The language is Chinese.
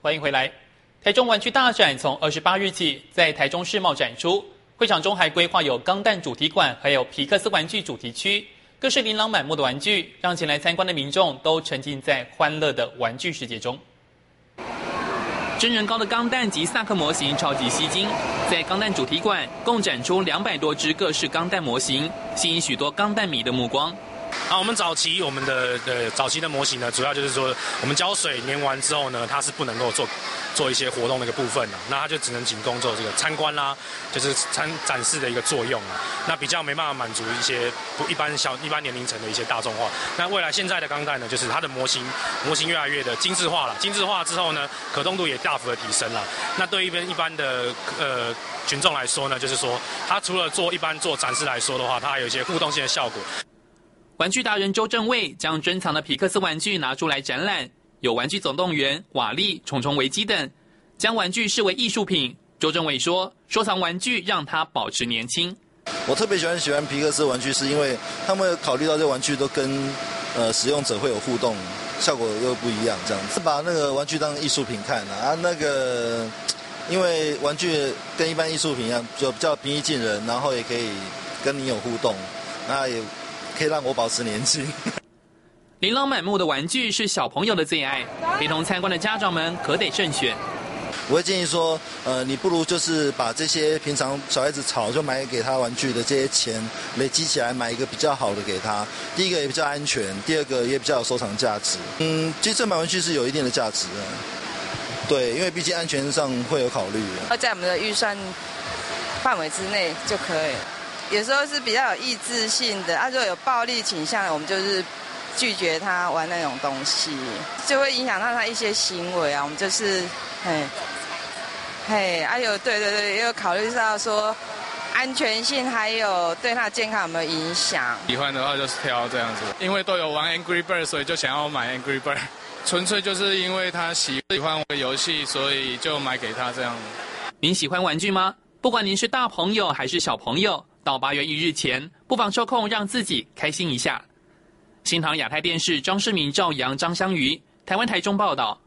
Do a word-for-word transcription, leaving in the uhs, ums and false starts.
欢迎回来。台中玩具大展从二十八日起在台中世贸展出，会场中还规划有钢弹主题馆，还有皮克斯玩具主题区，各式琳琅满目的玩具，让前来参观的民众都沉浸在欢乐的玩具世界中。真人高的钢弹及萨克模型超级吸睛，在钢弹主题馆共展出两百多只各式钢弹模型，吸引许多钢弹迷的目光。 啊，我们早期我们的呃早期的模型呢，主要就是说我们胶水粘完之后呢，它是不能够做做一些活动的一个部分的，那它就只能仅供做这个参观啦，就是参展示的一个作用啊。那比较没办法满足一些不一般小一般年龄层的一些大众化。那未来现在的钢弹呢，就是它的模型模型越来越的精致化了，精致化之后呢，可动度也大幅的提升了。那对于一般一般的呃群众来说呢，就是说它除了做一般做展示来说的话，它还有一些互动性的效果。 玩具达人周正卫将珍藏的皮克斯玩具拿出来展览，有玩具总动员、瓦力、虫虫危机等，将玩具视为艺术品。周正卫说，收藏玩具让他保持年轻。 我特别喜欢喜欢皮克斯玩具，是因为他们考虑到这玩具都跟呃使用者会有互动，效果又不一样，这样子把那个玩具当艺术品看啊。啊那个因为玩具跟一般艺术品一样，就比较平易近人，然后也可以跟你有互动，那也可以让我保持年轻。 琳琅满目的玩具是小朋友的最爱，陪同参观的家长们可得慎选。 我会建议说，呃，你不如就是把这些平常小孩子吵就买给他玩具的这些钱累积起来，买一个比较好的给他。第一个也比较安全，第二个也比较有收藏价值。嗯，其实这买玩具是有一定的价值的，对，因为毕竟安全上会有考虑的。 在我们的预算范围之内就可以。有时候是比较有意志性的，啊，如果有暴力倾向的，我们就是拒绝他玩那种东西，就会影响到他一些行为啊。我们就是，嘿，嘿，啊有对对对，也有考虑到说安全性，还有对他的健康有没有影响。 喜欢的话就是挑这样子，因为都有玩 Angry Bird， 所以就想要买 Angry Bird。纯粹就是因为他喜欢玩游戏，所以就买给他这样。 您喜欢玩具吗？不管您是大朋友还是小朋友，到八月一日前，不妨抽空让自己开心一下。新唐亚太电视张世明、赵阳、张香瑜，台湾台中报道。